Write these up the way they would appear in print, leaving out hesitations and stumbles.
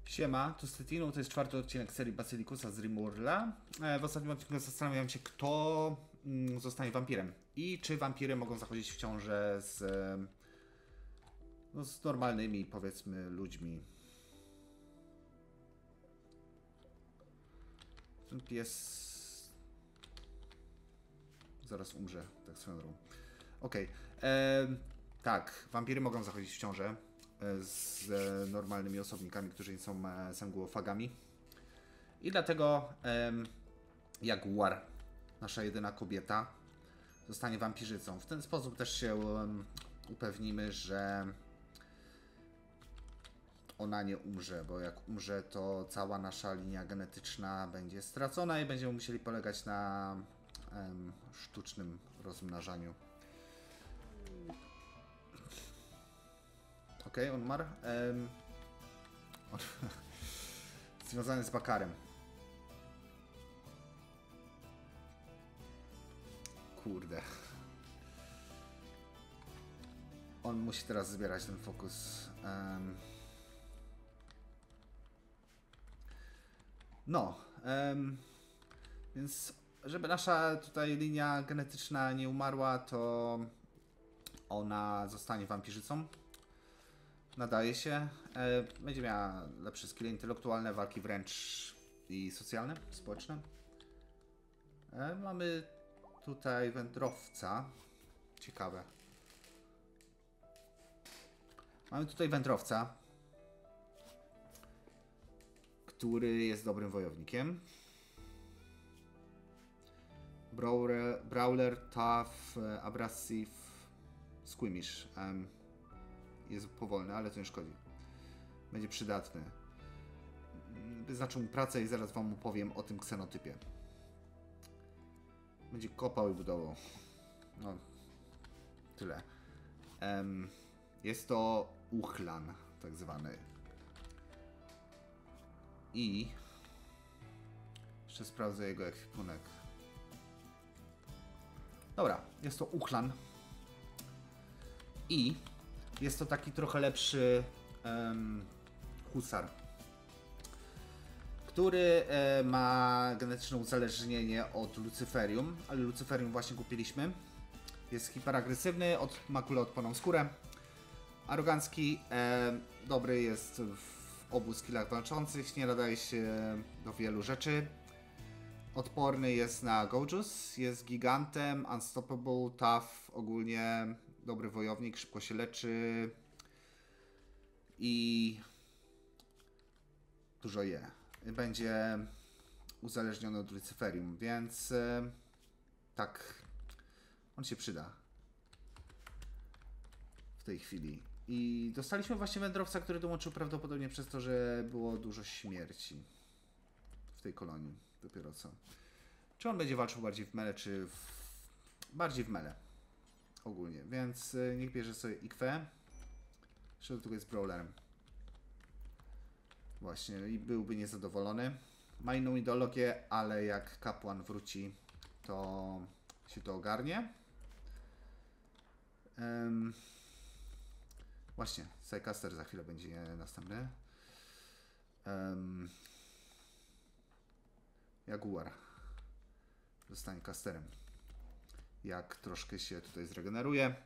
Siema, tu Stetino, to jest czwarty odcinek serii Basylikusa z Rimurla. W ostatnim odcinku zastanawiam się, kto zostanie wampirem i czy wampiry mogą zachodzić w ciążę z normalnymi, powiedzmy, ludźmi. Ten pies zaraz umrze, tak swoją drogą. Okej. Tak, wampiry mogą zachodzić w ciążę z normalnymi osobnikami, którzy nie są sanguofagami. I dlatego Jaguar, nasza jedyna kobieta, zostanie wampirzycą. W ten sposób też się upewnimy, że ona nie umrze, bo jak umrze, to cała nasza linia genetyczna będzie stracona i będziemy musieli polegać na sztucznym rozmnażaniu. Okej, on umarł. Związany z Bakarem. Kurde. On musi teraz zbierać ten fokus. Więc żeby nasza tutaj linia genetyczna nie umarła, to ona zostanie wampirzycą. Nadaje się. Będzie miała lepsze skille intelektualne, walki wręcz i socjalne, społeczne. Mamy tutaj wędrowca. Ciekawe. Mamy tutaj wędrowca, który jest dobrym wojownikiem. Brawler, tough, abrasive, squeamish. Jest powolny, ale to nie szkodzi. Będzie przydatny. Wyznaczę mu pracę i zaraz wam opowiem o tym ksenotypie. Będzie kopał i budował. No, tyle. Jest to uchlan, tak zwany. I jeszcze sprawdzę jego ekwipunek. Dobra, jest to uchlan. I jest to taki trochę lepszy husar, który ma genetyczne uzależnienie od lucyferium, ale lucyferium właśnie kupiliśmy. Jest hiperagresywny, ma kuloodporną skórę. Arogancki, dobry jest w obu skillach walczących, nie nadaje się do wielu rzeczy. Odporny jest na Gojus, jest gigantem, unstoppable, tough, ogólnie dobry wojownik, szybko się leczy i dużo je. Będzie uzależniony od lucyferium, więc tak, on się przyda w tej chwili. I dostaliśmy właśnie wędrowca, który dołączył prawdopodobnie przez to, że było dużo śmierci w tej kolonii. Dopiero co. Czy on będzie walczył bardziej w mele, czy bardziej w mele? Ogólnie. Więc niech bierze sobie Ikwę. Jeszcze do tego jest brawlerem. Właśnie. I byłby niezadowolony. Ma inną ideologię, ale jak kapłan wróci, to się to ogarnie. Właśnie. Psycaster za chwilę będzie następny. Jaguar zostanie casterem. Jak troszkę się tutaj zregeneruje,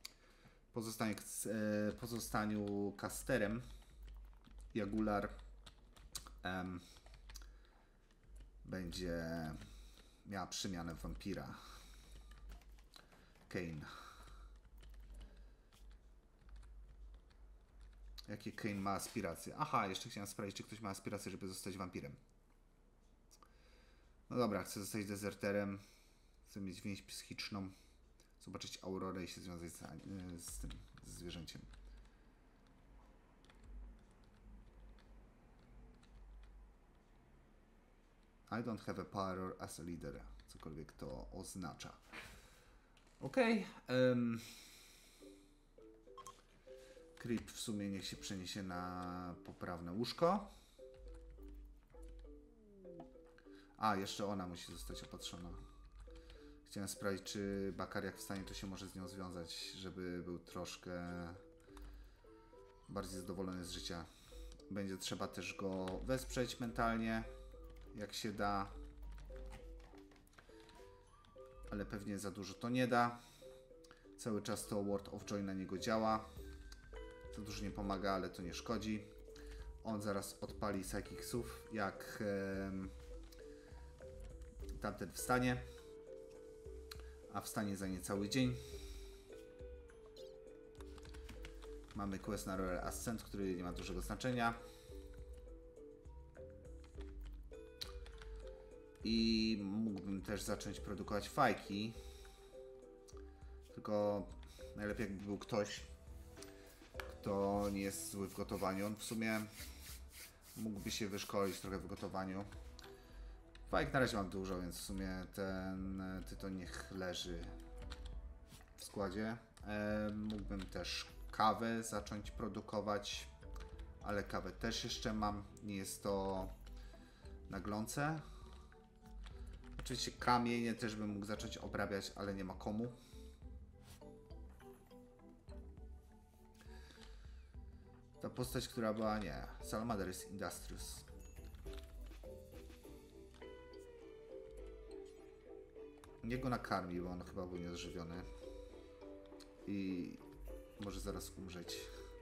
po zostaniu casterem Jaguar będzie miała przemianę w wampira. Kane. Jakie Kane ma aspiracje? Aha, jeszcze chciałem sprawdzić, czy ktoś ma aspiracje, żeby zostać wampirem. No dobra, chcę zostać dezerterem. Chcę mieć więź psychiczną. Zobaczyć aurorę i się związać z tym zwierzęciem. I don't have a power as a leader. Cokolwiek to oznacza. Okej. Creep w sumie niech się przeniesie na poprawne łóżko. A, jeszcze ona musi zostać opatrzona. Chciałem sprawdzić, czy Bakar jak wstanie, to się może z nią związać, żeby był troszkę bardziej zadowolony z życia. Będzie trzeba też go wesprzeć mentalnie, jak się da. Ale pewnie za dużo to nie da. Cały czas to Word of Joy na niego działa. Za dużo nie pomaga, ale to nie szkodzi. On zaraz odpali Psychicsów, jak tamten wstanie. A wstanie za niecały dzień. Mamy quest na Royal Ascent, który nie ma dużego znaczenia. I mógłbym też zacząć produkować fajki. Tylko najlepiej jakby był ktoś, kto nie jest zły w gotowaniu. On w sumie mógłby się wyszkolić trochę w gotowaniu. Fajek na razie mam dużo, więc w sumie ten tytoń niech leży w składzie. Mógłbym też kawę zacząć produkować, ale kawę też jeszcze mam. Nie jest to na glące. Oczywiście kamienie też bym mógł zacząć obrabiać, ale nie ma komu. Ta postać, która była, nie. Salamander jest Industrious. Niech go nakarmi, bo on chyba był nieodżywiony. I może zaraz umrzeć.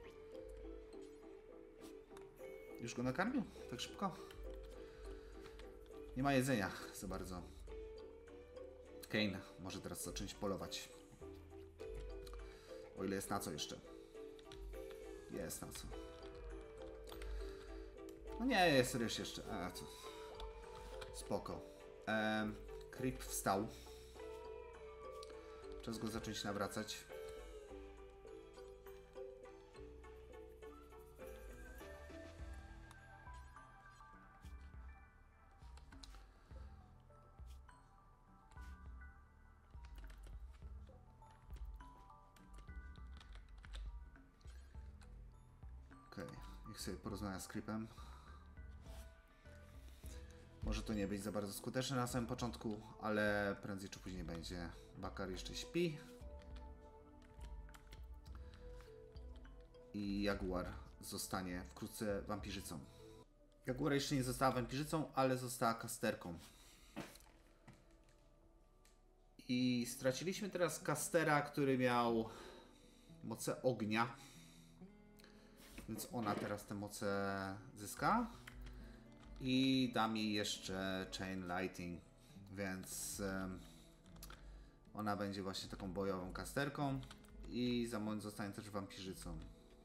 Już go nakarmił? Tak szybko? Nie ma jedzenia za bardzo. Kane może teraz zacząć polować. O ile jest na co jeszcze. Jest na co. No nie, jest ryż jeszcze. Co? Spoko. Creep wstał. Czas go zacząć nawracać. Okej, niech sobie porozmawia z Creepem. Może to nie być za bardzo skuteczne na samym początku, ale prędzej czy później będzie. Bakar jeszcze śpi. I Jaguar zostanie wkrótce wampirzycą. Jaguar jeszcze nie została wampirzycą, ale została kasterką. I straciliśmy teraz kastera, który miał moce ognia. Więc ona teraz te moce zyska. I da mi jeszcze Chain Lighting, więc ona będzie właśnie taką bojową kasterką i za moment zostanie też wampirzycą.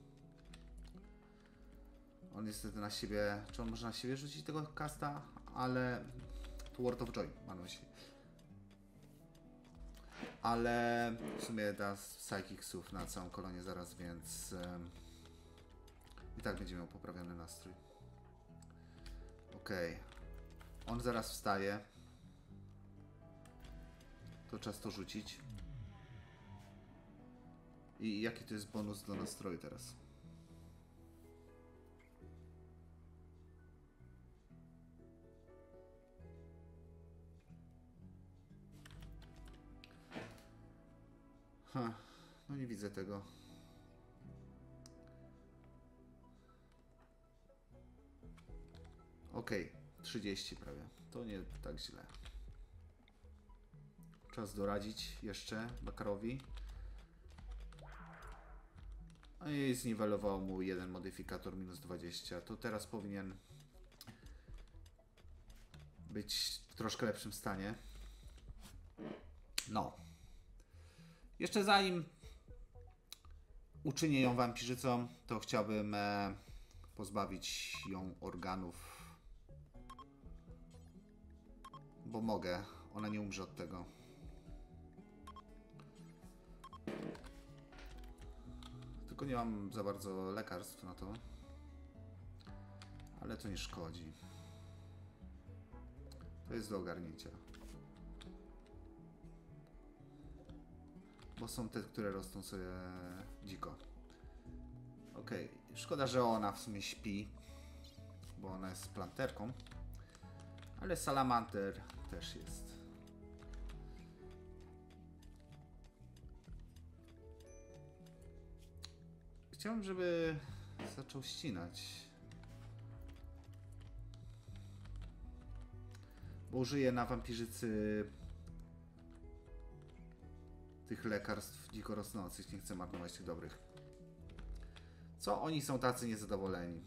On niestety na siebie, czy on może na siebie rzucić tego kasta, ale to Word of Joy mam na myśli. Ale w sumie da Psychicsów na całą kolonię zaraz, więc i tak będzie miał poprawiony nastrój. Okej. On zaraz wstaje. To czas to rzucić. I jaki to jest bonus do nastroju teraz? No nie widzę tego. Okej, 30 prawie. To nie tak źle. Czas doradzić jeszcze Bakarowi. A i zniwelował mu jeden modyfikator minus 20. To teraz powinien być w troszkę lepszym stanie. No. Jeszcze zanim uczynię ją wampirzycą, to chciałbym pozbawić ją organów. Bo mogę. Ona nie umrze od tego. Tylko nie mam za bardzo lekarstw na to. Ale to nie szkodzi. To jest do ogarnięcia. Bo są te, które rosną sobie dziko. Okej. Szkoda, że ona w sumie śpi. Bo ona jest planterką. Ale Salamander też jest. Chciałbym, żeby zaczął ścinać. Bo użyję na wampirzycy tych lekarstw dziko rosnących. Nie chcę marnować tych dobrych. Co oni są tacy niezadowoleni?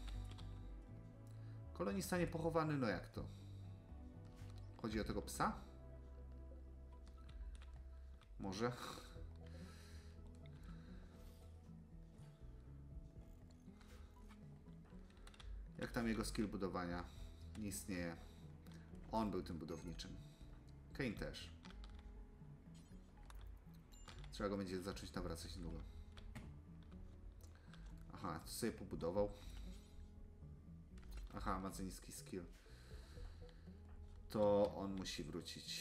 Kolonista niepochowany, no jak to? Chodzi o tego psa? Może? Jak tam jego skill budowania? Nie istnieje. On był tym budowniczym. Kane też. Trzeba go będzie zacząć nawracać niedługo. Aha, to sobie pobudował. Aha, ma za niski skill. To on musi wrócić.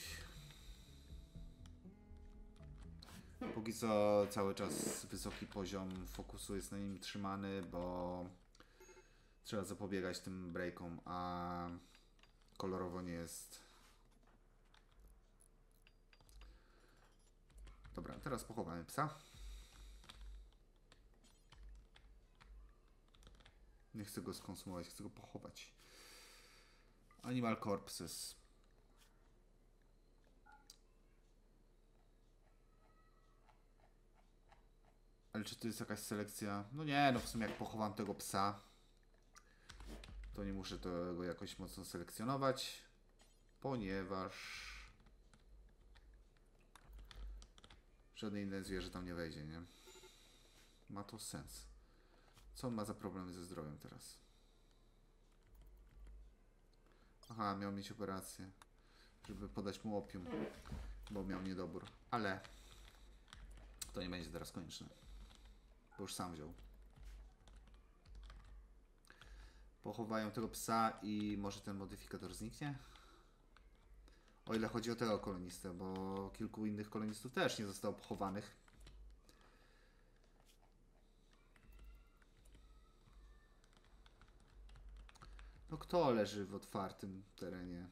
Póki co cały czas wysoki poziom fokusu jest na nim trzymany, bo trzeba zapobiegać tym breakom, a kolorowo nie jest. Dobra, teraz pochowamy psa. Nie chcę go skonsumować, chcę go pochować. Animal Corpses. Ale czy to jest jakaś selekcja? No nie, no w sumie jak pochowam tego psa, to nie muszę tego jakoś mocno selekcjonować, ponieważ żadne inne zwierzę tam nie wejdzie, nie? Ma to sens. Co on ma za problemy ze zdrowiem teraz? Aha, miał mieć operację, żeby podać mu opium, bo miał niedobór. Ale to nie będzie teraz konieczne, bo już sam wziął. Pochowają tego psa i może ten modyfikator zniknie? O ile chodzi o tego kolonistę, bo kilku innych kolonistów też nie zostało pochowanych. No kto leży w otwartym terenie?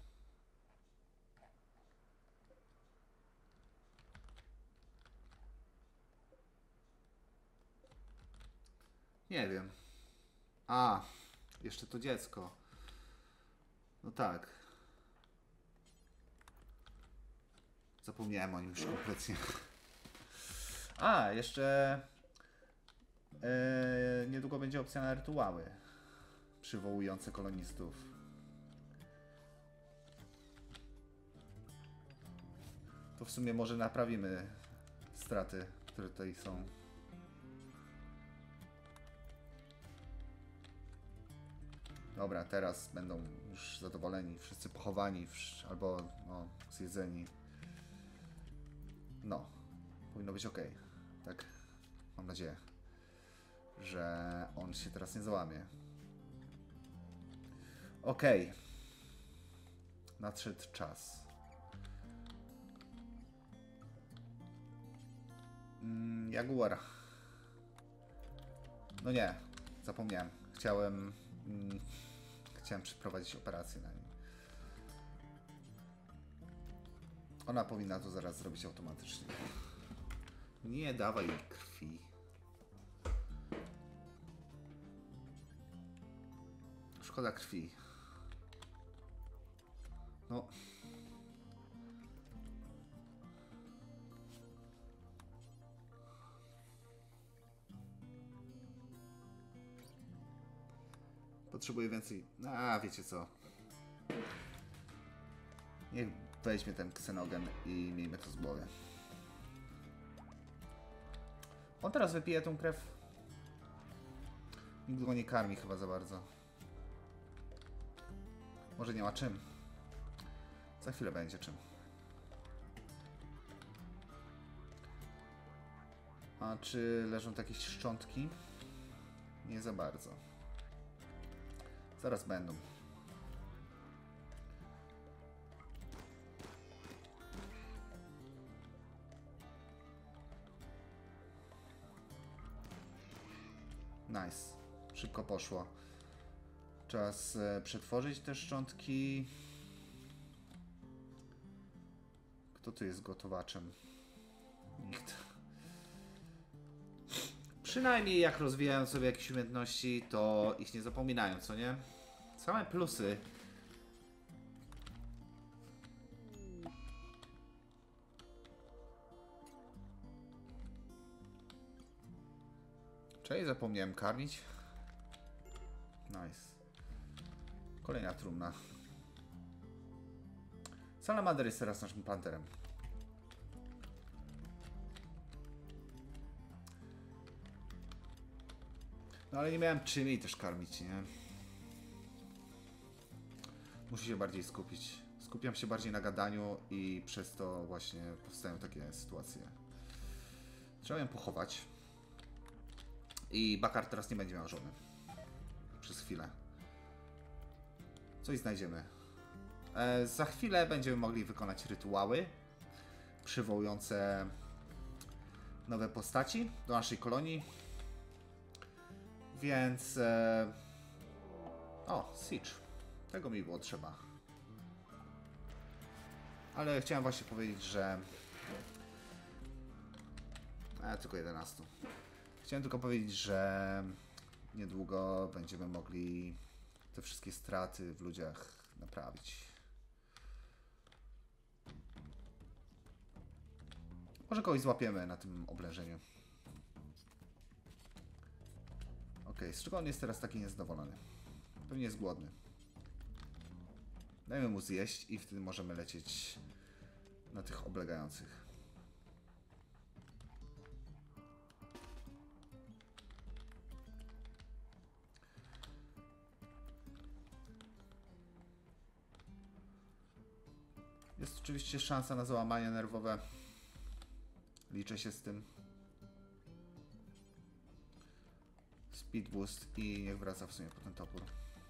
Nie wiem. A, jeszcze to dziecko. No tak. Zapomniałem o nim już kompletnie. A, jeszcze niedługo będzie opcja na rytuały przywołujące kolonistów. To w sumie może naprawimy straty, które tutaj są. Dobra, teraz będą już zadowoleni, wszyscy pochowani, albo no, zjedzeni. No, powinno być ok. Tak, mam nadzieję, że on się teraz nie załamie. Ok. Nadszedł czas. Jaguar. No nie, zapomniałem. Chciałem przeprowadzić operację na nim. Ona powinna to zaraz zrobić automatycznie. Nie dawaj jej krwi. Szkoda krwi. No. Potrzebuję więcej. A, wiecie co? Niech weźmie ten ksenogen i miejmy to z głowy. On teraz wypije tą krew. Nikt go nie karmi chyba za bardzo. Może nie ma czym. Za chwilę będzie czym. A czy leżą tu jakieś szczątki? Nie za bardzo. Zaraz będą. Nice. Szybko poszło. Czas przetworzyć te szczątki. Kto tu jest gotowaczem? Nikt. Przynajmniej jak rozwijają sobie jakieś umiejętności, to ich nie zapominają, co nie? Same plusy Cześć, zapomniałem karmić. Nice. Kolejna trumna. Salamander jest teraz naszym panterem. No ale nie miałem czym jej też karmić, nie? Muszę się bardziej skupić. Skupiam się bardziej na gadaniu i przez to właśnie powstają takie sytuacje. Trzeba ją pochować. I Bakar teraz nie będzie miał żony. Przez chwilę. Coś znajdziemy. Za chwilę będziemy mogli wykonać rytuały przywołujące nowe postaci do naszej kolonii. Więc... O, Siege. Tego mi było trzeba. Ale chciałem właśnie powiedzieć, że... tylko 11. Chciałem tylko powiedzieć, że niedługo będziemy mogli te wszystkie straty w ludziach naprawić. Może kogoś złapiemy na tym oblężeniu. Okej, z czego on jest teraz taki niezadowolony? Pewnie jest głodny. Dajmy mu zjeść i wtedy możemy lecieć na tych oblegających. Jest oczywiście szansa na załamanie nerwowe. Liczę się z tym. Speed boost i niech wraca w sumie po ten topór.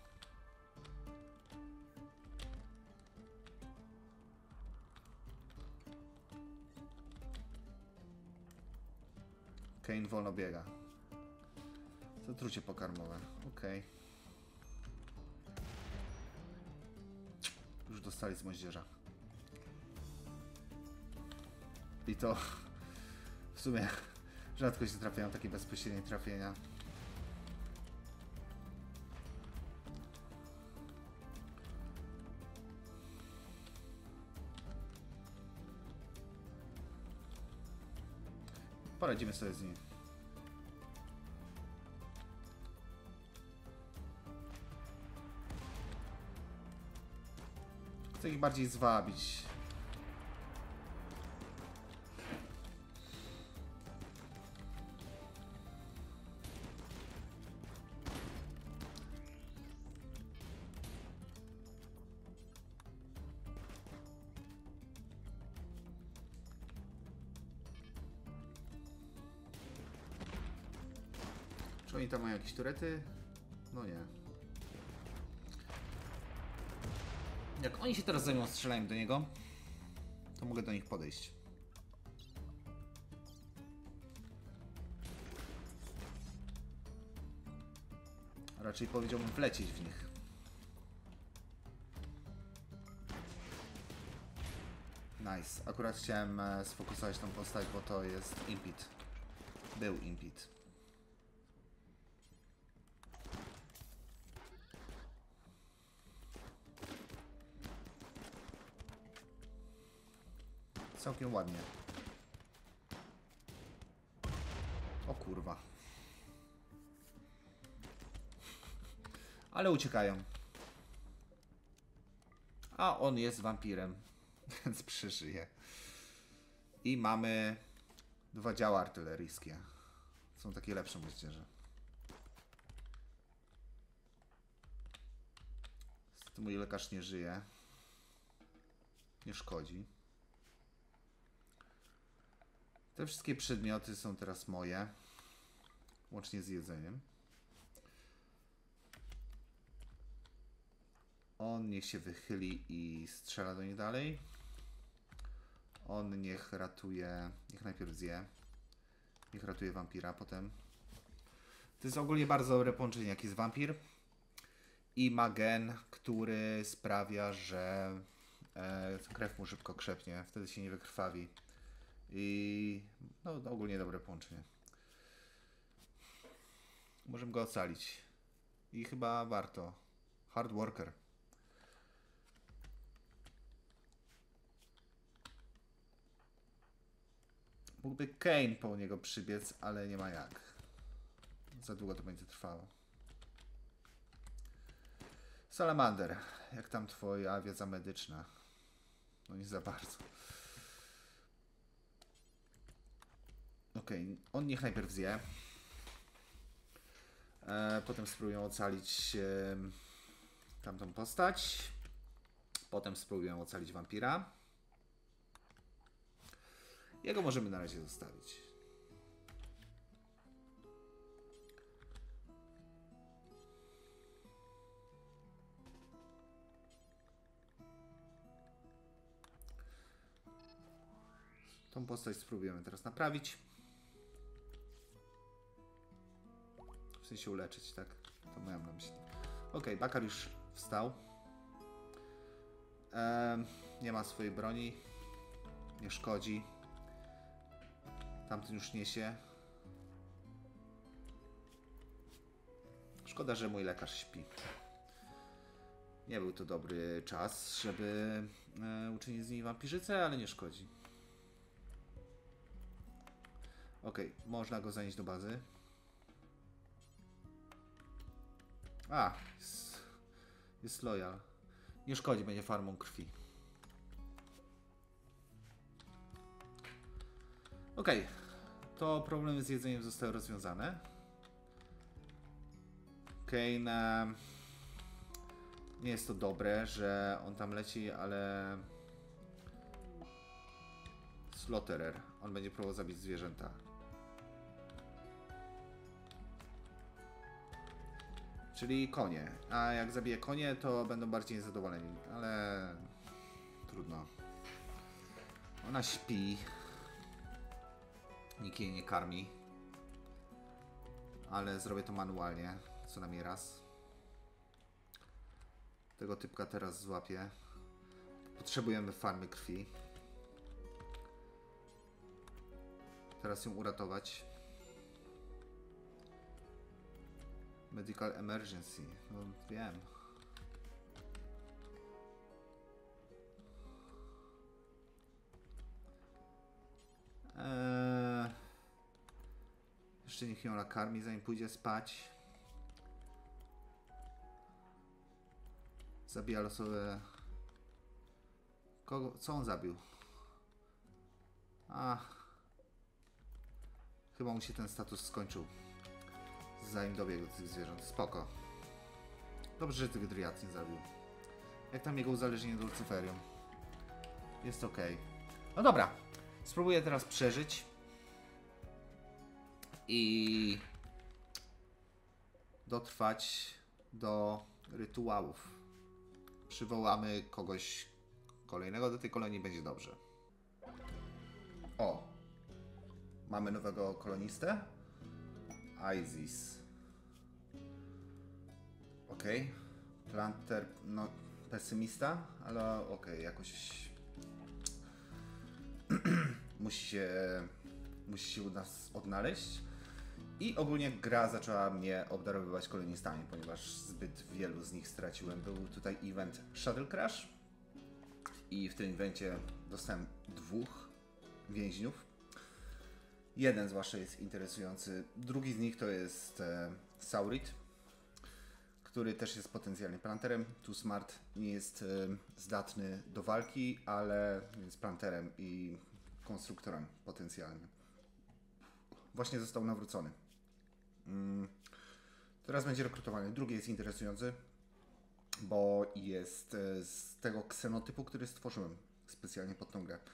Kane wolno biega. Zatrucie pokarmowe. Okej. Już dostali z moździerza. I to w sumie rzadko się trafiają takie bezpośrednie trafienia. Poradzimy sobie z nim. Chcę ich bardziej zwabić. Czy oni tam mają jakieś turety? No nie. Jak oni się teraz zajmą strzelaniem do niego, to mogę do nich podejść. Raczej powiedziałbym wlecieć w nich. Nice. Akurat chciałem sfokusować tą postać, bo to jest Impit. Był Impit. Całkiem ładnie. O kurwa. Ale uciekają. A on jest wampirem, więc przeżyje. I mamy 2 działa artyleryjskie. Są takie lepsze moździerze. Niestety mój lekarz nie żyje. Nie szkodzi. Te wszystkie przedmioty są teraz moje. Łącznie z jedzeniem. On niech się wychyli i strzela do nich dalej. On niech ratuje... Niech najpierw zje. Niech ratuje wampira potem. To jest ogólnie bardzo dobre połączenie, jak jest wampir. I ma gen, który sprawia, że krew mu szybko krzepnie. Wtedy się nie wykrwawi. I no ogólnie dobre połączenie. Możemy go ocalić. I chyba warto. Hard worker. Mógłby Kane po niego przybiec, ale nie ma jak. Za długo to będzie trwało. Salamander, jak tam twoja wiedza medyczna? No nie za bardzo. Okej, on niech najpierw zje. Potem spróbuję ocalić tamtą postać. Potem spróbuję ocalić wampira. Jego możemy na razie zostawić. Tą postać spróbujemy teraz naprawić. W sensie uleczyć, tak? To miałem na myśli. Okej, Bakar już wstał. Nie ma swojej broni. Nie szkodzi. Tamten już niesie. Szkoda, że mój lekarz śpi. Nie był to dobry czas, żeby uczynić z niej wampirzycę, ale nie szkodzi. Okej, można go zanieść do bazy. A, jest loyal. Nie szkodzi, będzie farmą krwi. Okej, to problemy z jedzeniem zostały rozwiązane. Kane, nie jest to dobre, że on tam leci, ale Slaughterer, on będzie próbował zabić zwierzęta. Czyli konie. A jak zabije konie, to będą bardziej niezadowoleni. Ale trudno. Ona śpi. Nikt jej nie karmi. Ale zrobię to manualnie. Co najmniej raz. Tego typka teraz złapię. Potrzebujemy farmy krwi. Teraz ją uratować. Medical emergency. No wiem. Jeszcze niech ją nakarmi, zanim pójdzie spać. Zabija losowe... Kogo? Co on zabił? Chyba mu się ten status skończył. Zanim dobiegł do tych zwierząt. Spoko. Dobrze, że tych driad nie zabił. Jak tam jego uzależnienie do Lucyferium? Jest ok. No dobra. Spróbuję teraz przeżyć. I dotrwać do rytuałów. Przywołamy kogoś kolejnego do tej kolonii, będzie dobrze. O! Mamy nowego kolonistę. Isis. Okej. Planter, no pesymista, ale okej, jakoś musi się u nas odnaleźć. I ogólnie gra zaczęła mnie obdarowywać kolonistami, ponieważ zbyt wielu z nich straciłem. Był tutaj event Shuttle Crash i w tym evencie dostałem 2 więźniów. Jeden zwłaszcza jest interesujący, drugi z nich to jest Saurit, który też jest potencjalnie planterem. Tu Smart nie jest zdatny do walki, ale jest planterem i konstruktorem potencjalnie. Właśnie został nawrócony. Teraz będzie rekrutowany. Drugi jest interesujący, bo jest z tego ksenotypu, który stworzyłem specjalnie pod tą grę.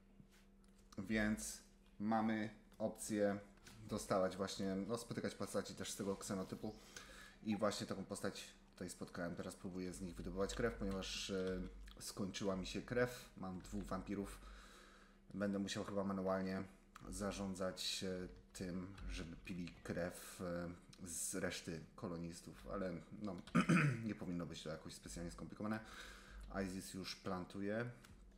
Więc mamy opcję dostawać właśnie, no spotykać postaci też z tego ksenotypu. I właśnie taką postać tutaj spotkałem. Teraz próbuję z nich wydobywać krew, ponieważ skończyła mi się krew. Mam 2 wampirów. Będę musiał chyba manualnie zarządzać tym, żeby pili krew z reszty kolonistów, ale no nie powinno być to jakoś specjalnie skomplikowane. Isis już plantuje.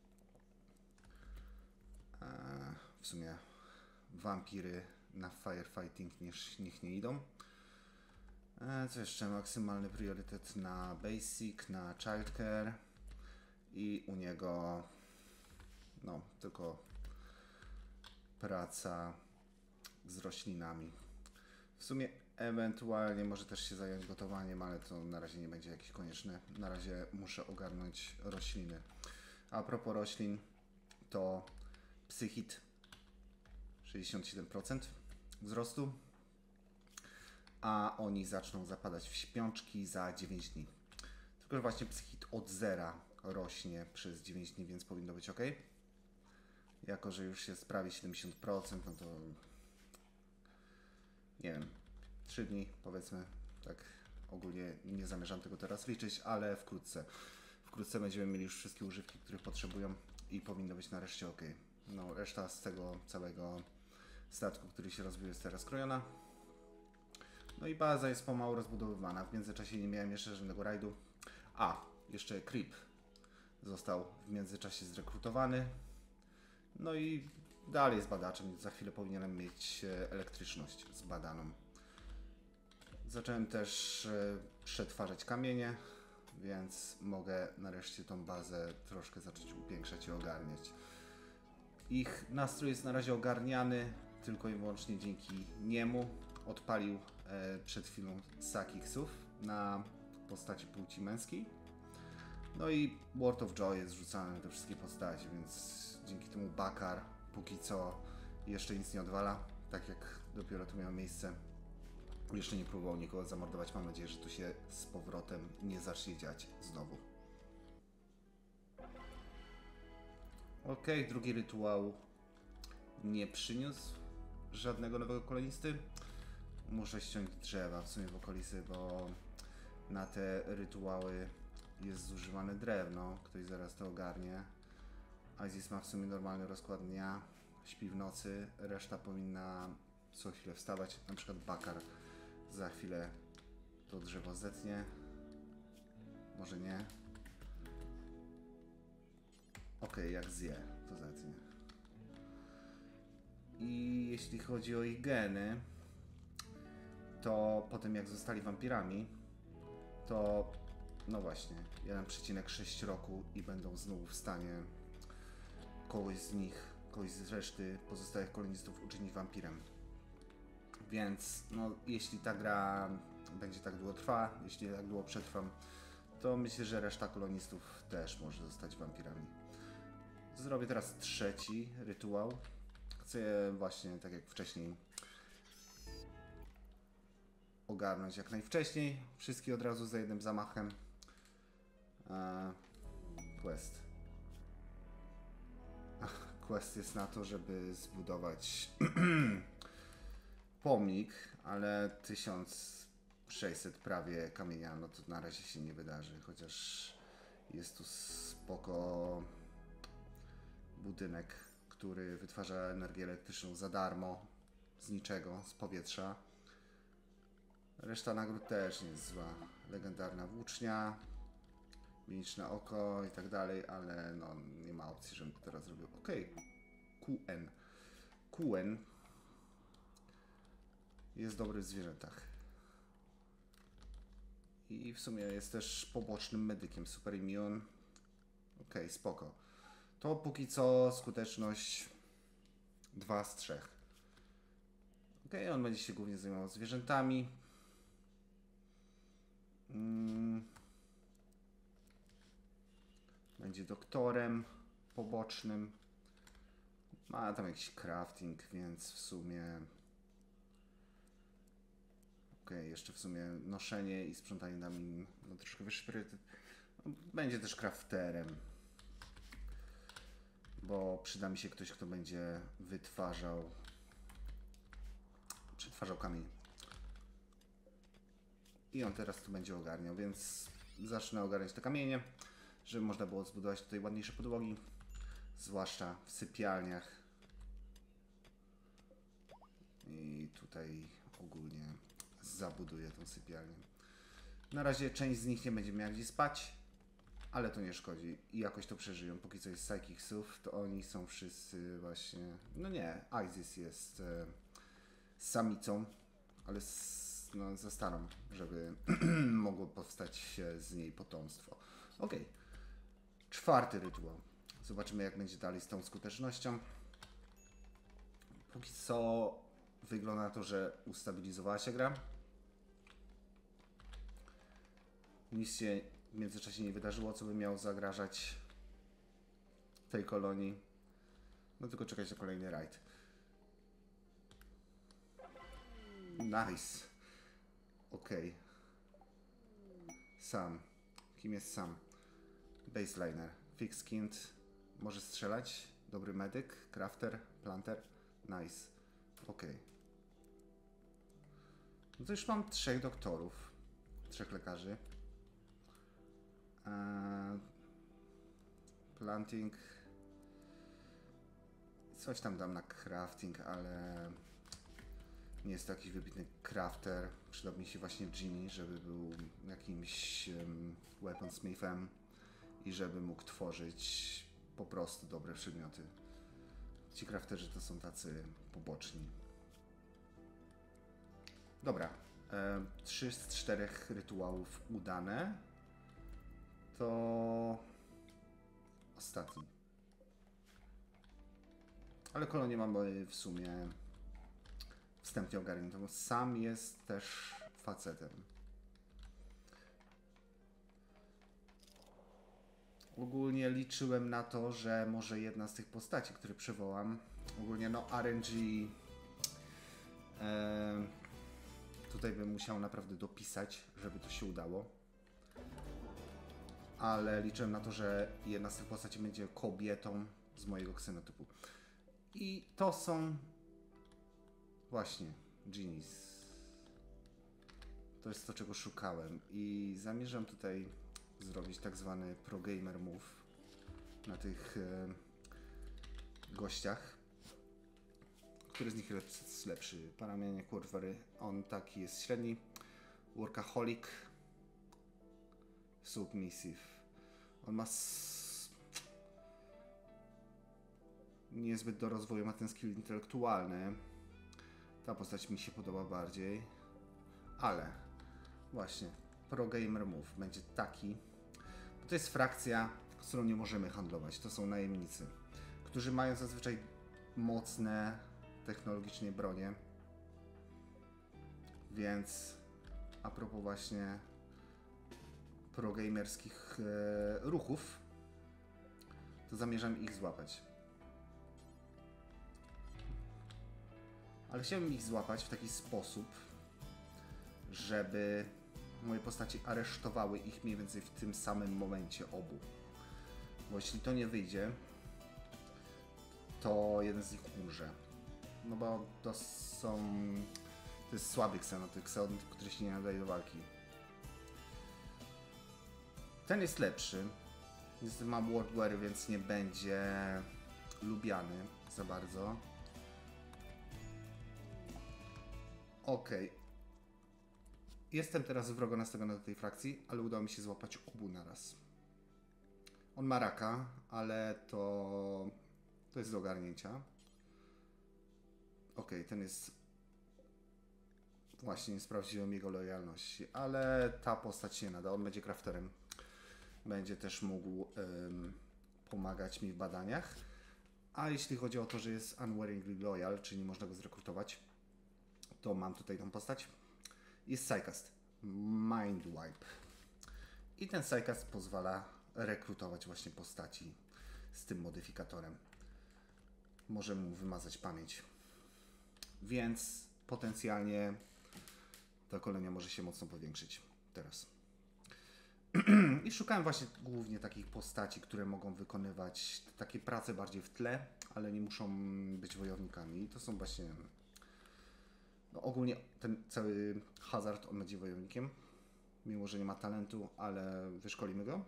W sumie wampiry na firefighting niech nie idą. Co jeszcze? Maksymalny priorytet na basic, na childcare i u niego no tylko praca z roślinami. W sumie Ewentualnie może też się zająć gotowaniem, ale to na razie nie będzie jakieś konieczne. Na razie muszę ogarnąć rośliny. A propos roślin, to psychit 67% wzrostu, a oni zaczną zapadać w śpiączki za 9 dni. Tylko że właśnie psychit od zera rośnie przez 9 dni, więc powinno być ok. Jako że już jest prawie 70%, no to nie wiem, 3 dni powiedzmy, tak ogólnie nie zamierzam tego teraz liczyć, ale wkrótce będziemy mieli już wszystkie używki, których potrzebują i powinno być nareszcie ok. No, reszta z tego całego statku, który się rozbił, jest teraz krojona. No i baza jest pomału rozbudowywana. W międzyczasie nie miałem jeszcze żadnego rajdu. A, jeszcze Creep został w międzyczasie zrekrutowany. No i dalej jest badaczem, więc za chwilę powinienem mieć elektryczność zbadaną. Zacząłem też przetwarzać kamienie, więc mogę nareszcie tą bazę troszkę zacząć upiększać i ogarniać. Ich nastrój jest na razie ogarniany tylko i wyłącznie dzięki niemu. Odpalił przed chwilą Sakiksów na postaci płci męskiej. No i Word of Joy jest rzucany na te wszystkie postacie, więc dzięki temu Bakar póki co jeszcze nic nie odwala, tak jak dopiero to miało miejsce. Jeszcze nie próbował nikogo zamordować, mam nadzieję, że tu się z powrotem nie zacznie dziać znowu. Ok, drugi rytuał nie przyniósł żadnego nowego kolonisty. Muszę ściąć drzewa w sumie w okolicy, bo na te rytuały jest zużywane drewno. Ktoś zaraz to ogarnie. Isis ma w sumie normalny rozkład dnia, śpi w nocy, reszta powinna co chwilę wstawać. Na przykład Bakar za chwilę to drzewo zetnie. Może nie. Ok, jak zje, to zetnie. I jeśli chodzi o ich geny, to potem jak zostali wampirami, to no właśnie, 1,6 roku i będą znowu w stanie kogoś z reszty pozostałych kolonistów uczynić wampirem. Więc no, jeśli ta gra będzie tak długo trwa, jeśli tak długo przetrwam, to myślę, że reszta kolonistów też może zostać wampirami. Zrobię teraz trzeci rytuał. Chcę właśnie, tak jak wcześniej, ogarnąć jak najwcześniej. Wszystkie od razu za jednym zamachem. Quest. Quest jest na to, żeby zbudować pomnik, ale 1600 prawie kamienia, no to na razie się nie wydarzy, chociaż jest tu spoko budynek, który wytwarza energię elektryczną za darmo, z niczego, z powietrza. Reszta nagród też nie jest zła. Legendarna włócznia, mimiczne oko i tak dalej, ale no nie ma opcji, żebym to teraz zrobił. Ok, QN jest dobry w zwierzętach. I w sumie jest też pobocznym medykiem, super immune. Ok, spoko. To póki co skuteczność 2 z 3. Ok, on będzie się głównie zajmował zwierzętami. Będzie doktorem pobocznym. Ma tam jakiś crafting, więc w sumie... Ok, jeszcze w sumie noszenie i sprzątanie da mi no, troszkę wyższy priorytet. Będzie też crafterem. Bo przyda mi się ktoś, kto będzie przetwarzał kamień. I on teraz tu będzie ogarniał, więc zacznę ogarniać te kamienie, żeby można było zbudować tutaj ładniejsze podłogi, zwłaszcza w sypialniach. I tutaj ogólnie zabuduję tą sypialnię. Na razie część z nich nie będzie miała gdzie spać, ale to nie szkodzi i jakoś to przeżyją. Póki co jest Psychicsów, to oni są wszyscy właśnie... No nie, Isis jest samicą, ale no, za starą, żeby mogło powstać z niej potomstwo. Ok, czwarty rytuał. Zobaczymy, jak będzie dalej z tą skutecznością. Póki co wygląda na to, że ustabilizowała się gra. Nic się w międzyczasie nie wydarzyło, co by miało zagrażać tej kolonii. No tylko czekać na kolejny rajd. Nice. Okej. Sam. Kim jest Sam? Baseliner. Thick-skinned. Może strzelać. Dobry medyk. Crafter. Planter. Nice. Okej. No to już mam 3 doktorów. 3 lekarzy. Planting. Coś tam dam na crafting, ale nie jest to jakiś wybitny crafter. Przydał mi się właśnie Genie, żeby był jakimś weaponsmithem i żeby mógł tworzyć po prostu dobre przedmioty. Ci crafterzy to są tacy poboczni. Dobra. 3 z 4 rytuałów udane. To ostatni. Ale kolonię mamy w sumie wstępnie ogarniętą. Sam jest też facetem. Ogólnie liczyłem na to, że może jedna z tych postaci, które przywołam, ogólnie no RNG tutaj bym musiał naprawdę dopisać, żeby to się udało. Ale liczyłem na to, że jedna z tych postaci będzie kobietą z mojego ksenotypu. I to są właśnie Genies. To jest to, czego szukałem. I zamierzam tutaj zrobić tak zwany pro gamer move na tych gościach. Który z nich jest lepszy? Paramianie kurwery. On taki jest średni. Workaholic. Submissive. On ma niezbyt do rozwoju, ma ten skill intelektualny. Ta postać mi się podoba bardziej. Ale właśnie pro gamer move będzie taki. To jest frakcja, z którą nie możemy handlować. To są najemnicy, którzy mają zazwyczaj mocne technologicznie bronie. Więc a propos właśnie progamerskich ruchów, to zamierzam ich złapać. Ale chciałbym ich złapać w taki sposób, żeby moje postaci aresztowały ich mniej więcej w tym samym momencie obu. Bo jeśli to nie wyjdzie, to jeden z nich umrze. No bo to jest słaby ksenotyp, który się nie nadaje do walki. Ten jest lepszy. Niestety ma World War, więc nie będzie lubiany za bardzo. Okej. Jestem teraz wrogo nastawiony do tej frakcji, ale udało mi się złapać obu naraz. On ma raka, ale to jest do ogarnięcia. Okej, ten jest... Właśnie nie sprawdziłem jego lojalności, ale ta postać się nada. On będzie crafterem. Będzie też mógł pomagać mi w badaniach. A jeśli chodzi o to, że jest unwaringly loyal, czyli nie można go zrekrutować, to mam tutaj tą postać. Jest Psycast. Mind Wipe. I ten Psycast pozwala rekrutować właśnie postaci z tym modyfikatorem. Może mu wymazać pamięć. Więc potencjalnie ta kolonia może się mocno powiększyć teraz. I szukałem właśnie głównie takich postaci, które mogą wykonywać takie prace bardziej w tle, ale nie muszą być wojownikami. I to są właśnie... No ogólnie ten cały Hazard, on będzie wojownikiem. Mimo, że nie ma talentu, ale wyszkolimy go.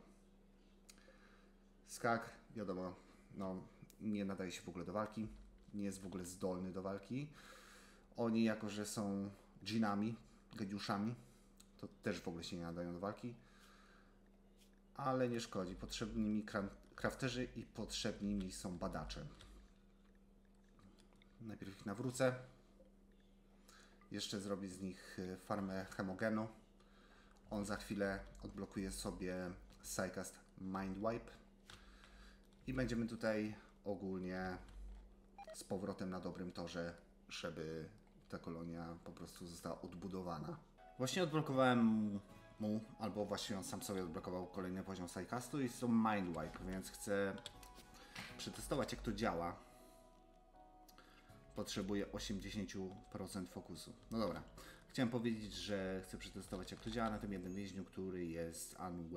Skak, wiadomo, no, nie nadaje się w ogóle do walki. Nie jest w ogóle zdolny do walki. Oni, jako że są dżinami, geniuszami, to też w ogóle się nie nadają do walki. Ale nie szkodzi. Potrzebni mi crafterzy i potrzebni mi są badacze. Najpierw ich nawrócę. Jeszcze zrobię z nich farmę hemogenu. On za chwilę odblokuje sobie Psycast Mind Wipe. I będziemy tutaj ogólnie z powrotem na dobrym torze, żeby ta kolonia po prostu została odbudowana. Właśnie odblokowałem mu, albo właściwie on sam sobie odblokował kolejny poziom Psycastu i są Mind Wipe, więc chcę przetestować jak to działa. Potrzebuję 80% fokusu. No dobra. Chciałem powiedzieć, że chcę przetestować jak to działa na tym jednym więźniu, który jest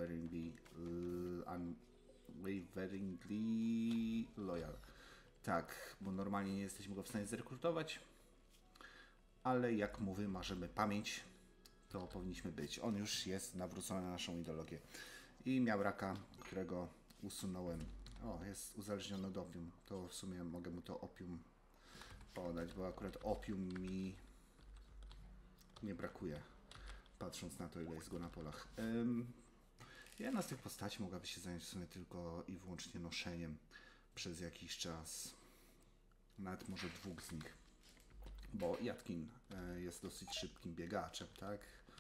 unwaveringly loyal. Tak, bo normalnie nie jesteśmy go w stanie zrekrutować, ale jak mu wymarzymy pamięć, to powinniśmy być. On już jest nawrócony na naszą ideologię. I miał raka, którego usunąłem. O, jest uzależniony od opium. To w sumie mogę mu to opium podać, bo akurat opium mi nie brakuje, patrząc na to, ile jest go na polach. Jedna z tych postaci mogłaby się zająć w sumie tylko i wyłącznie noszeniem przez jakiś czas. Nawet może dwóch z nich. Bo Jatkin jest dosyć szybkim biegaczem, tak?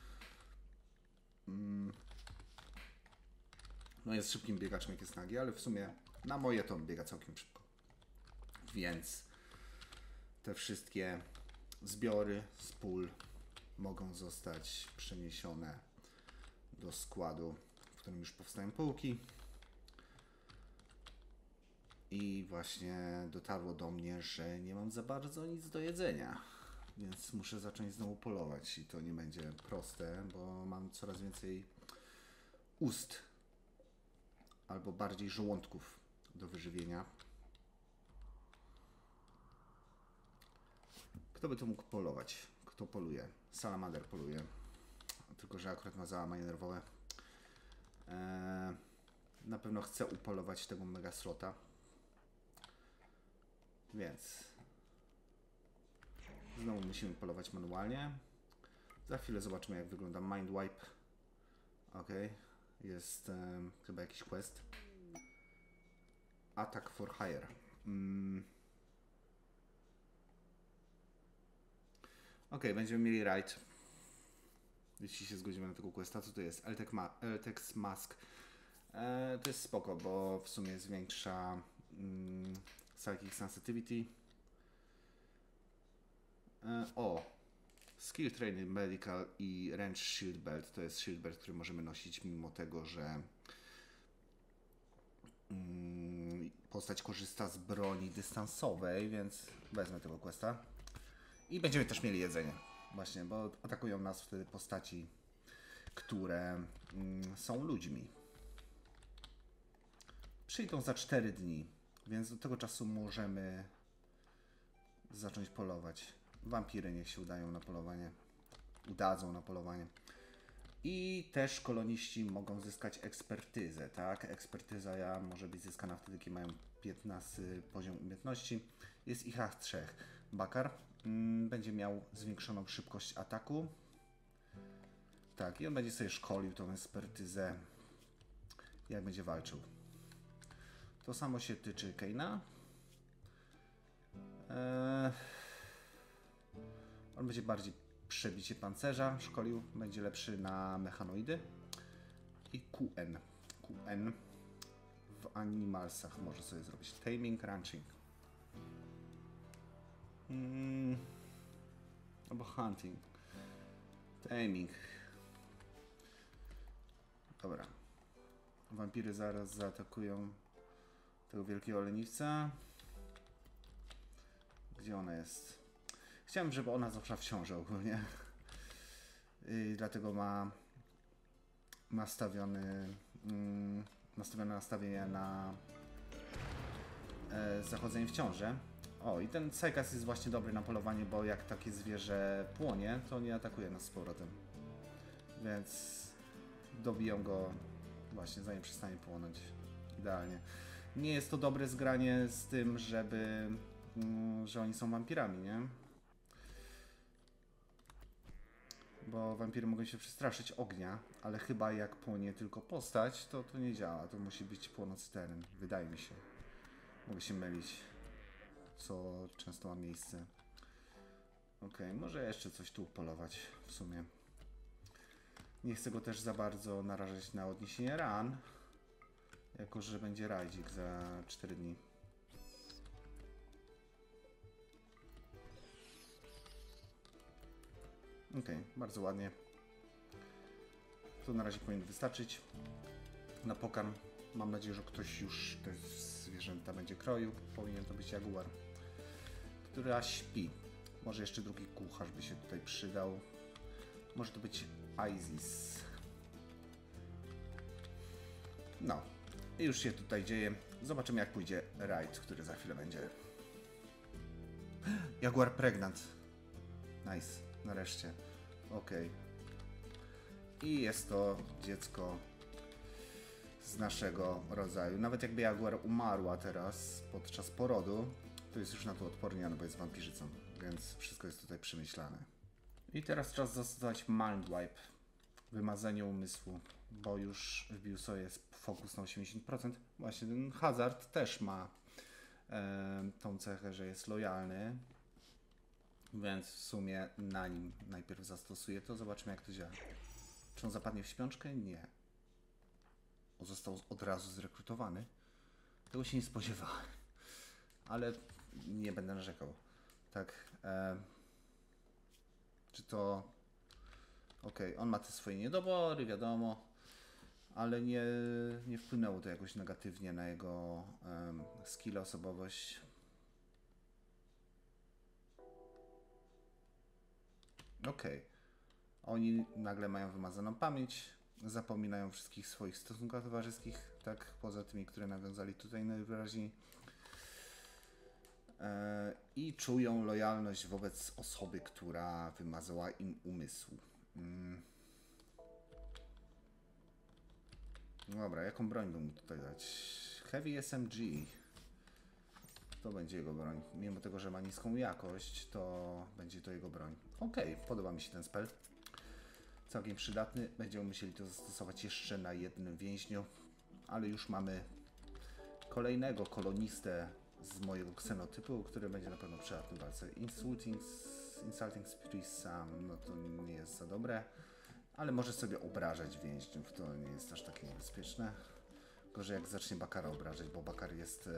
No jest szybkim biegaczem jak jest nagi, ale w sumie na moje to biega całkiem szybko. Więc te wszystkie zbiory z pól mogą zostać przeniesione do składu, w którym już powstają półki. I właśnie dotarło do mnie, że nie mam za bardzo nic do jedzenia, więc muszę zacząć znowu polować i to nie będzie proste, bo mam coraz więcej ust albo bardziej żołądków do wyżywienia. Kto by to mógł polować? Kto poluje? Salamander poluje, tylko że akurat ma załamanie nerwowe. Na pewno chcę upolować tego Megaslota. Więc znowu musimy polować manualnie. Za chwilę zobaczymy jak wygląda Mind Wipe. Ok, jest chyba jakiś quest. Attack for Hire. Ok, będziemy mieli raid. Jeśli się zgodzimy na tego questa, co to jest? Eltex Mask. To jest spoko, bo w sumie zwiększa Psychic Sensitivity. Skill Training Medical i Range Shield Belt. To jest shield belt, który możemy nosić mimo tego, że postać korzysta z broni dystansowej, więc wezmę tego questa. I będziemy też mieli jedzenie. Właśnie, bo atakują nas wtedy postaci, które są ludźmi. Przyjdą za 4 dni, więc do tego czasu możemy zacząć polować. Wampiry niech się udadzą na polowanie. I też koloniści mogą zyskać ekspertyzę, tak? Ekspertyza może być zyskana wtedy, kiedy mają 15 poziom umiejętności. Jest ich aż 3. Bakar będzie miał zwiększoną szybkość ataku. Tak, i on będzie sobie szkolił tą ekspertyzę, jak będzie walczył. To samo się tyczy Kane'a. On będzie bardziej przebicie pancerza szkolił, będzie lepszy na mechanoidy. I QN w animalsach może sobie zrobić taming, ranching. Albo hunting. Taming. Dobra. Wampiry zaraz zaatakują tego wielkiego leniwca. Gdzie ona jest? Chciałem, żeby ona została w ciąży ogólnie. I dlatego ma nastawione nastawienie na zachodzenie w ciąży. O, i ten Psycast jest właśnie dobry na polowanie, bo jak takie zwierzę płonie, to nie atakuje nas z powrotem. Więc dobiją go właśnie zanim przestanie płonąć. Idealnie. Nie jest to dobre zgranie z tym, że oni są wampirami, nie? Bo wampiry mogą się przestraszyć ognia, ale chyba jak płonie tylko postać, to nie działa. To musi być płonący teren. Wydaje mi się. Mogę się mylić, co często ma miejsce. Ok, może jeszcze coś tu polować w sumie. Nie chcę go też za bardzo narażać na odniesienie ran, jako że będzie rajdzik za 4 dni. Ok, bardzo ładnie. To na razie powinno wystarczyć. Na pokarm mam nadzieję, że ktoś już te zwierzęta będzie kroił. Powinien to być jaguar, która śpi. Może jeszcze drugi kucharz by się tutaj przydał. Może to być Isis. No. I już się tutaj dzieje. Zobaczymy, jak pójdzie rajd, który za chwilę będzie. Jaguar pregnant. Nice. Nareszcie. Okej. I jest to dziecko z naszego rodzaju. Nawet jakby jaguar umarła teraz podczas porodu, to jest już na to odporniana, bo jest wampirzycą. Więc wszystko jest tutaj przemyślane. I teraz czas zastosować Mind Wipe. Wymazanie umysłu. Bo już wbił sobie fokus na 80%. Właśnie ten Hazard też ma tą cechę, że jest lojalny. Więc w sumie na nim najpierw zastosuję to. Zobaczmy, jak to działa. Czy on zapadnie w śpiączkę? Nie. On został od razu zrekrutowany. Tego się nie spodziewałem. Ale nie będę narzekał. Tak. Czy to... Okej, on ma te swoje niedobory, wiadomo. Ale nie wpłynęło to jakoś negatywnie na jego skill, osobowość. Okej. Oni nagle mają wymazaną pamięć, zapominają wszystkich swoich stosunkach towarzyskich, tak, poza tymi, które nawiązali tutaj najwyraźniej. I czują lojalność wobec osoby, która wymazała im umysł. Dobra, jaką broń bym mu tutaj dać? Heavy SMG. To będzie jego broń. Mimo tego, że ma niską jakość, to będzie to jego broń. Okej, podoba mi się ten spell. Całkiem przydatny. Będziemy musieli to zastosować jeszcze na jednym więźniu. Ale już mamy kolejnego kolonistę z mojego ksenotypu, który będzie na pewno przydatny w walce. Insulting Spirit sam, no to nie jest za dobre. Ale może sobie obrażać więźniów, to nie jest aż takie niebezpieczne. Gorzej jak zacznie Bakara obrażać, bo Bakar jest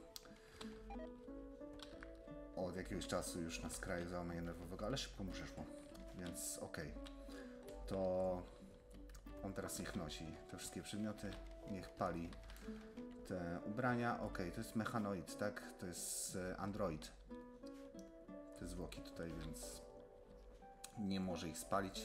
od jakiegoś czasu już na skraju załamania nerwowego, ale szybko mu przeszło. Więc okej. To on teraz niech nosi te wszystkie przedmioty, niech pali te ubrania. Okej, to jest mechanoid, tak? To jest android. Te zwłoki tutaj, więc nie może ich spalić.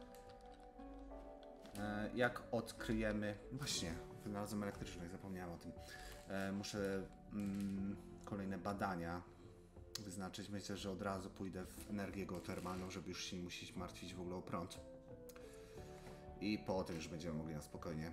Jak odkryjemy... Właśnie, wynalazłem elektryczność, zapomniałem o tym. Muszę kolejne badania wyznaczyć. Myślę, że od razu pójdę w energię geotermalną, żeby już się nie musieć martwić w ogóle o prąd. I po tym już będziemy mogli na spokojnie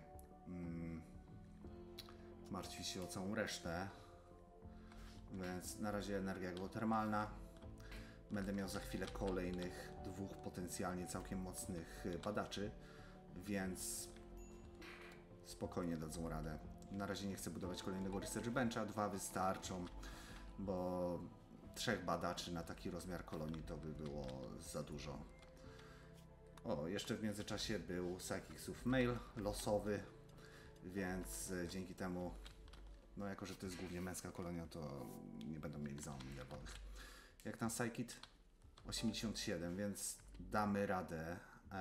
martwić się o całą resztę. Więc na razie energia geotermalna. Będę miał za chwilę kolejnych dwóch potencjalnie całkiem mocnych badaczy, więc spokojnie dadzą radę. Na razie nie chcę budować kolejnego research bencha, 2 wystarczą, bo 3 badaczy na taki rozmiar kolonii to by było za dużo. O, jeszcze w międzyczasie był Psychics of Male, losowy, więc dzięki temu, no jako że to jest głównie męska kolonia, to nie będą mieli załamów nerwowych. Jak tam Psychic? 87, więc damy radę,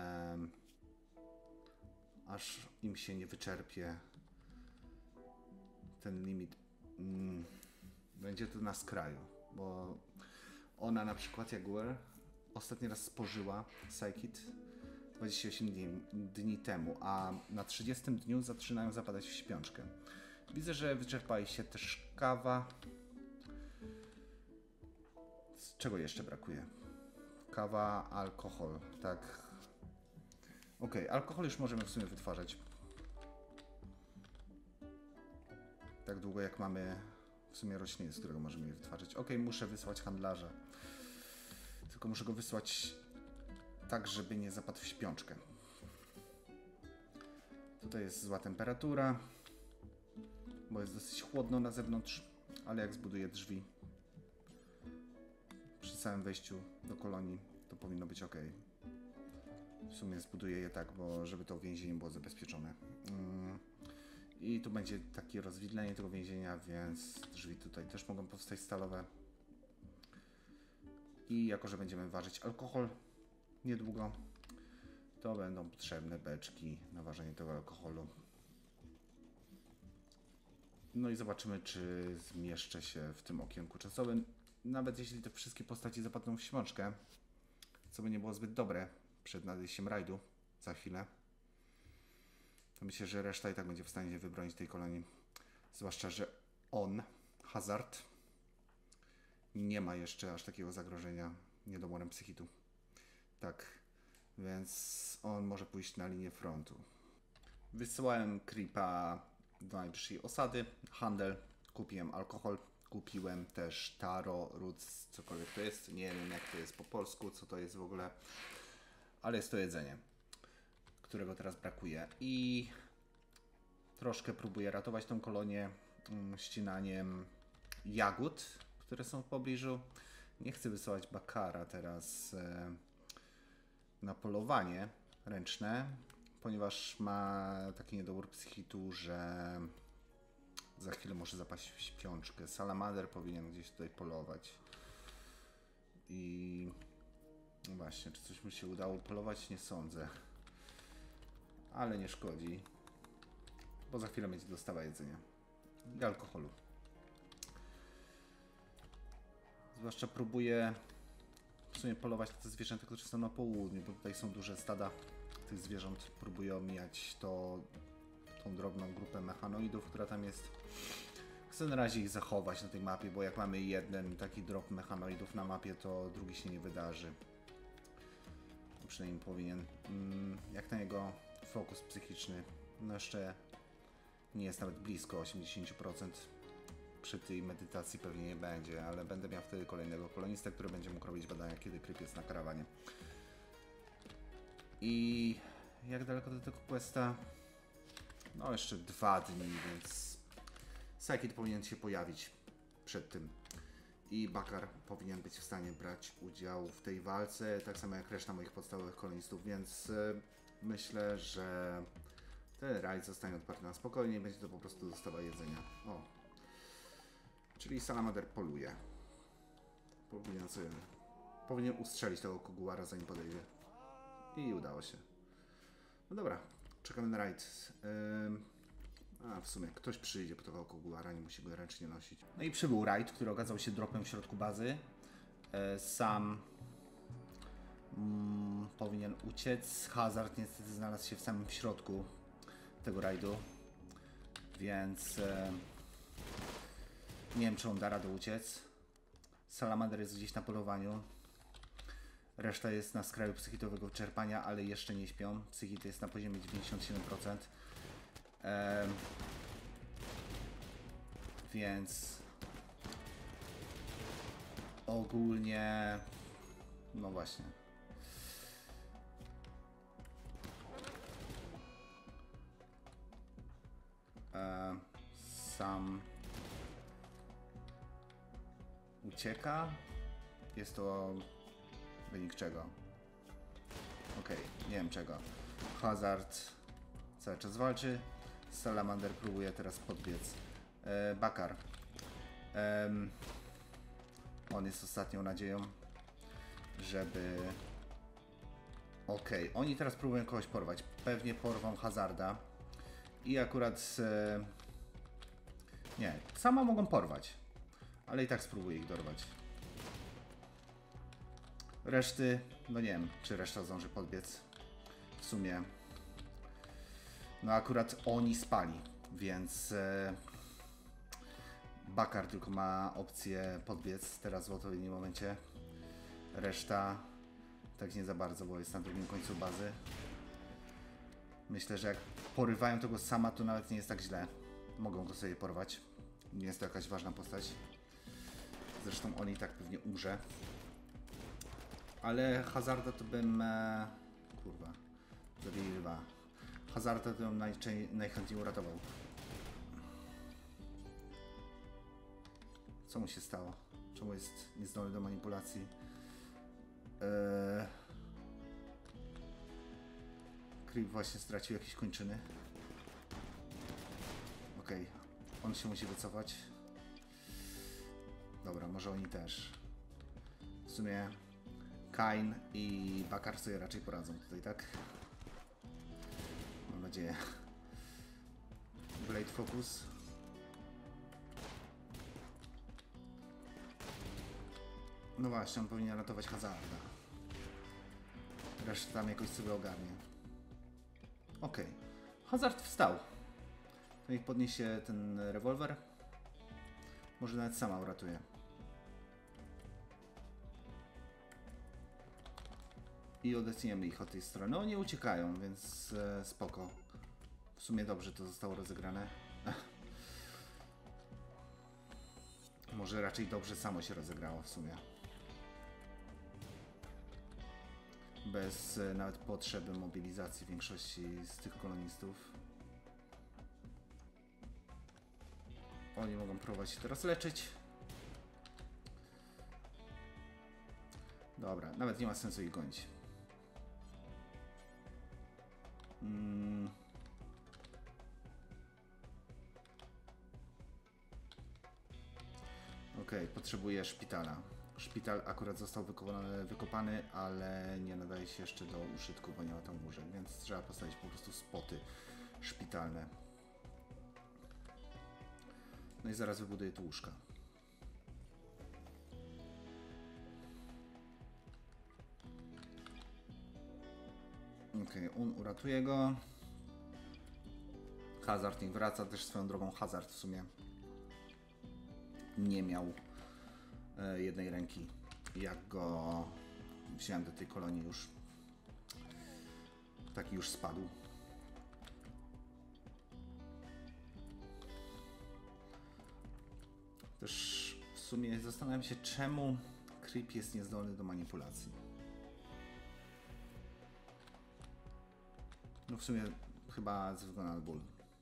aż im się nie wyczerpie ten limit. Będzie to na skraju, bo ona na przykład Jaguar ostatni raz spożyła Psychic 28 dni temu, a na 30 dniu zaczynają zapadać w śpiączkę. Widzę, że wyczerpali się też kawa. Z czego jeszcze brakuje? Kawa, alkohol, tak. Okej, alkohol już możemy w sumie wytwarzać. Tak długo jak mamy w sumie rośliny, z którego możemy je wytwarzać. Okej, muszę wysłać handlarza. Tylko muszę go wysłać tak, żeby nie zapadł w śpiączkę. Tutaj jest zła temperatura, bo jest dosyć chłodno na zewnątrz, ale jak zbuduję drzwi przy samym wejściu do kolonii, to powinno być ok. W sumie zbuduję je tak, bo żeby to więzienie było zabezpieczone. I tu będzie takie rozwidlenie tego więzienia, więc drzwi tutaj też mogą powstać stalowe. I jako, że będziemy ważyć alkohol niedługo, to będą potrzebne beczki na ważenie tego alkoholu. No i zobaczymy, czy zmieszczę się w tym okienku czasowym. Nawet jeśli te wszystkie postaci zapadną w śmączkę, co by nie było zbyt dobre przed nadejściem rajdu za chwilę, to myślę, że reszta i tak będzie w stanie wybronić tej kolonii. Zwłaszcza, że on, Hazard, nie ma jeszcze aż takiego zagrożenia niedomorem psychitu. Tak, więc on może pójść na linię frontu. Wysyłałem creepa do najbliższej osady, handel, kupiłem alkohol, kupiłem też taro, roots, cokolwiek to jest. Nie wiem, jak to jest po polsku, co to jest w ogóle, ale jest to jedzenie, którego teraz brakuje. I troszkę próbuję ratować tą kolonię ścinaniem jagód, które są w pobliżu. Nie chcę wysyłać Bakara teraz na polowanie ręczne, ponieważ ma taki niedobór psychitu, że za chwilę może zapaść w śpiączkę. Salamander powinien gdzieś tutaj polować. I no właśnie, czy coś mu się udało polować? Nie sądzę. Ale nie szkodzi, bo za chwilę będzie dostawa jedzenia i alkoholu. Zwłaszcza próbuję w sumie polować te zwierzęta, które są na południu, bo tutaj są duże stada tych zwierząt. Próbuję omijać tą drobną grupę mechanoidów, która tam jest. Chcę na razie ich zachować na tej mapie, bo jak mamy jeden taki drop mechanoidów na mapie, to drugi się nie wydarzy. Przynajmniej powinien. Jak na jego fokus psychiczny, no jeszcze nie jest nawet blisko 80%. Przy tej medytacji pewnie nie będzie, ale będę miał wtedy kolejnego kolonistę, który będzie mógł robić badania, kiedy kryp jest na karawanie. I jak daleko do tego questa? No jeszcze 2 dni, więc Psykit powinien się pojawić przed tym. I Bakar powinien być w stanie brać udział w tej walce, tak samo jak reszta moich podstawowych kolonistów, więc myślę, że ten rajd zostanie otwarty na spokojnie i będzie to po prostu dostawa jedzenia. O. Czyli Salamander poluje. Powinien ustrzelić tego koguara, zanim podejdzie. I udało się. No dobra, czekamy na rajd. W sumie ktoś przyjdzie po tego koguara, nie musi go ręcznie nosić. No i przybył rajd, który okazał się dropem w środku bazy. Sam powinien uciec. Hazard niestety znalazł się w samym środku tego rajdu, więc nie wiem, czy on da radę uciec. Salamander jest gdzieś na polowaniu. Reszta jest na skraju psychitowego wyczerpania, ale jeszcze nie śpią. Psychit jest na poziomie 97%. Więc ogólnie no właśnie. Sam ucieka. Jest to wynik czego? Okej, nie wiem czego. Hazard cały czas walczy. Salamander próbuje teraz podbiec. Bakar. On jest ostatnią nadzieją, żeby... Okej, oni teraz próbują kogoś porwać. Pewnie porwą Hazarda. I akurat... Nie, sama mogą porwać. Ale i tak spróbuję ich dorwać. Reszty... No nie wiem, czy reszta zdąży podbiec. W sumie... No akurat oni spali, więc... Bakar tylko ma opcję podbiec teraz w odpowiednim momencie. Reszta tak nie za bardzo, bo jest na drugim końcu bazy. Myślę, że jak porywają tego sama, to nawet nie jest tak źle. Mogą go sobie porwać. Nie jest to jakaś ważna postać. Zresztą on i tak pewnie umrze. Ale Hazarda to bym... Kurwa. Zabili ryba. Hazarda to bym najchętniej uratował. Co mu się stało? Czemu jest niezdolny do manipulacji? Creep właśnie stracił jakieś kończyny. Okej, on się musi wycofać. Dobra, może oni też. W sumie Kain i Bakar sobie raczej poradzą tutaj, tak? dzieje. Blade Focus. No właśnie, on powinien ratować Hazarda. Resztę tam jakoś sobie ogarnie. Okej. Hazard wstał. To niech podniesie ten rewolwer. Może nawet sama uratuje. I odetniemy ich od tej strony. Oni uciekają, więc spoko. W sumie dobrze to zostało rozegrane. Może raczej dobrze samo się rozegrało w sumie. Bez nawet potrzeby mobilizacji większości z tych kolonistów. Oni mogą próbować się teraz leczyć. Dobra, nawet nie ma sensu ich gonić. Okej, potrzebuję szpitala. Szpital akurat został wykopany, ale nie nadaje się jeszcze do użytku, bo nie ma tam łóżek, więc trzeba postawić po prostu spoty szpitalne. No i zaraz wybuduję tu łóżka. Okej, uratuje go. Hazard niech wraca, też swoją drogą Hazard w sumie nie miał jednej ręki, jak go wziąłem do tej kolonii już. Taki już spadł. Też w sumie zastanawiam się, czemu Creep jest niezdolny do manipulacji. No w sumie chyba ze względu na ból.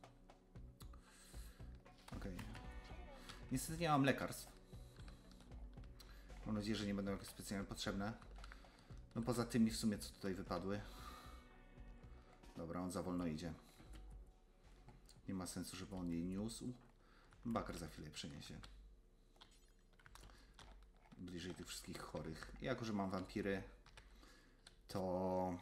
Okej. Niestety nie mam lekarstw. Mam nadzieję, że nie będą jakieś specjalnie potrzebne. No poza tymi w sumie, co tutaj wypadły. Dobra, on za wolno idzie. Nie ma sensu, żeby on jej niósł. Bakar za chwilę przeniesie. Bliżej tych wszystkich chorych. Jako że mam wampiry, to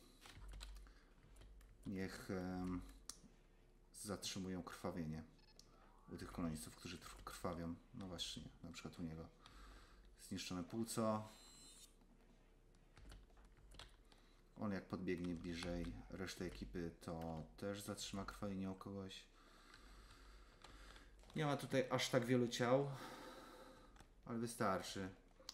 niech zatrzymują krwawienie u tych kolonistów, którzy krwawią. No właśnie, na przykład u niego. Zniszczone płuco. On jak podbiegnie bliżej reszty ekipy, to też zatrzyma krwawienie u kogoś. Nie ma tutaj aż tak wielu ciał, ale wystarczy.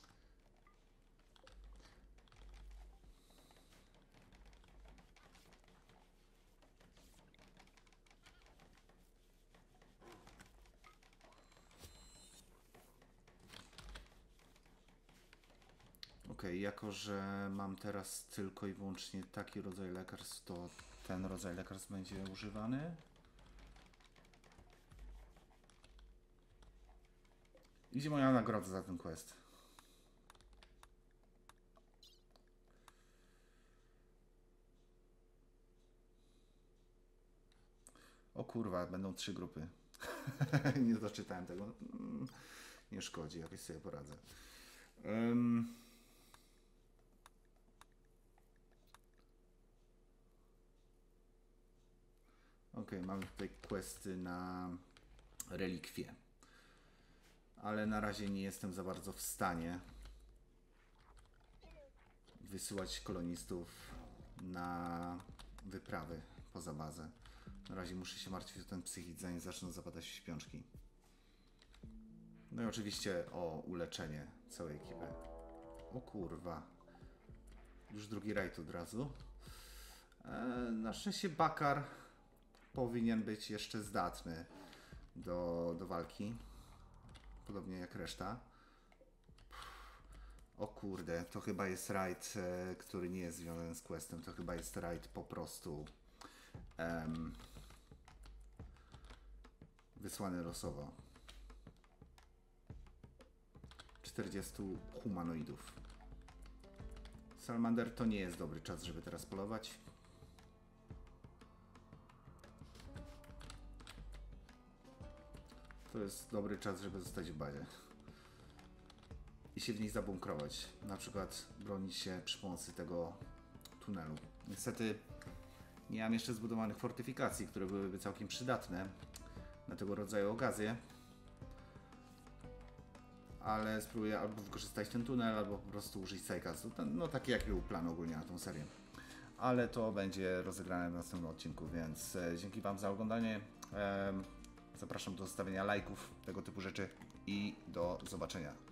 Okej, jako że mam teraz tylko i wyłącznie taki rodzaj lekarstw, to ten rodzaj lekarstw będzie używany. Idzie moja nagroda za ten quest. O kurwa, będą 3 grupy. Nie doczytałem tego. Nie szkodzi, jakoś sobie poradzę. Okej, mamy tutaj questy na relikwie. Ale na razie nie jestem za bardzo w stanie wysyłać kolonistów na wyprawy poza bazę. Na razie muszę się martwić o ten psychizm, zanim zaczną zapadać w śpiączki. No i oczywiście o uleczenie całej ekipy. O kurwa. Już drugi rajd od razu. Na szczęście Bakar powinien być jeszcze zdatny do walki. Podobnie jak reszta. O kurde, to chyba jest rajd, który nie jest związany z questem. To chyba jest rajd po prostu wysłany losowo. 40 humanoidów. Salamander to nie jest dobry czas, żeby teraz polować. To jest dobry czas, żeby zostać w bazie. I się w niej zabunkrować. Na przykład bronić się przy pomocy tego tunelu. Niestety Nie mam jeszcze zbudowanych fortyfikacji, które byłyby całkiem przydatne na tego rodzaju okazje. Ale spróbuję albo wykorzystać ten tunel, albo po prostu użyć Sejkazu. No taki jaki był plan ogólnie na tą serię. Ale to będzie rozegrane w następnym odcinku, więc dzięki Wam za oglądanie. Zapraszam do zostawienia lajków, tego typu rzeczy i do zobaczenia.